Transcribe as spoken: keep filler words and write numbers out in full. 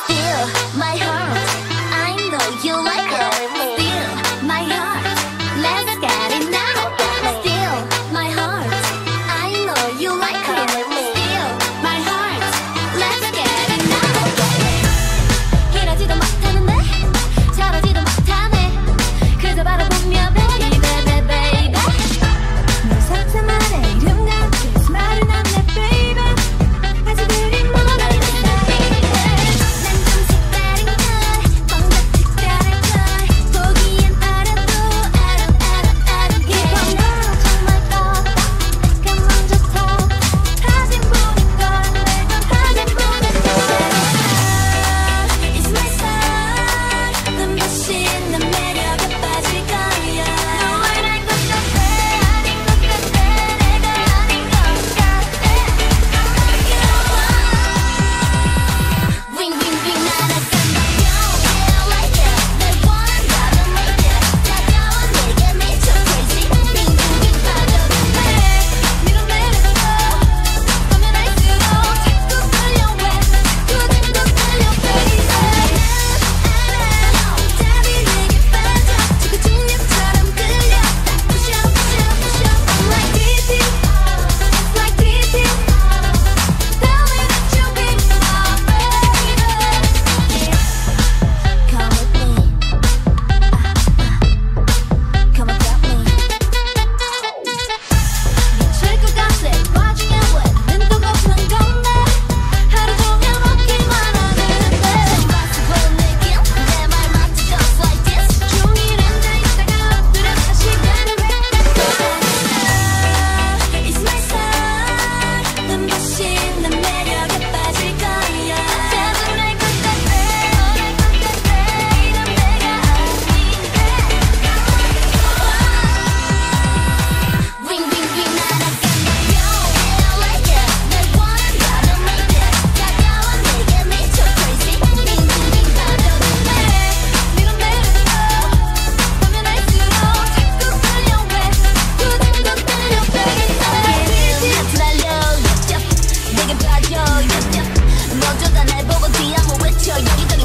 Steal my heart, I know you like it. Steal my heart, let's get it now. Steal my heart, I know you like it. Steal my heart, let's get it now. 이러지도 못하는데 저러지도 못하네. 그저 바라보며 baby baby baby. 너 상상만의 이름과 kiss 말은 안 내 baby. 아직 그리 멀어 난 좀 색다른 걸 뭔가 특별한 걸 보기엔 어려도 아름 아름 아름해. 이번 너 정말 떴다 내가 먼저 탔다. 사진 보는 건 매번 사진 보는 건 It's my song 눈부신 넌 매력에 빠질 거야. 너를 알 것 같아 아닌 것 같아 내가 아닌 것 같아. Ring ring ring 날아간다 Yeah I like it 널 원한다면 make it 차가운 내게 미쳐 crazy Ring ring ring 빠져도 돼 위로 내려서 가면 할수록 자꾸 끌려 왜 자꾸 자꾸 끌려 baby 알아 답이 내게 빠져 자꾸 중력처럼 끌려 push up push up push up I'm like this it's like this tell me that you be my baby come with me come and grab me 미칠 것 같아 와중에 왜 눈도 없는 건데 하루 종일 먹기만 하는데 impossible 느낌 내 말 맞지 just like this 종일 앉아있다가 엎드려 다시 가는 It's my song 눈부신 내 매력에 빠질 거야 답은 알 것 같아 알 것 같아 이런 내가 아닌데 Ring ring ring 날아간다 Yeah I like it 널 원한다면 make it 차가운 내게 미쳐 crazy Ring ring ring 빠져도 돼 위로 내려서 가면 할수록 자꾸 끌려 왜 자꾸 자꾸 끌려 baby 하트 날려 엽엽 내게 빠져 엽엽 너조차 날 보고 뒤 한번 외쳐 여기도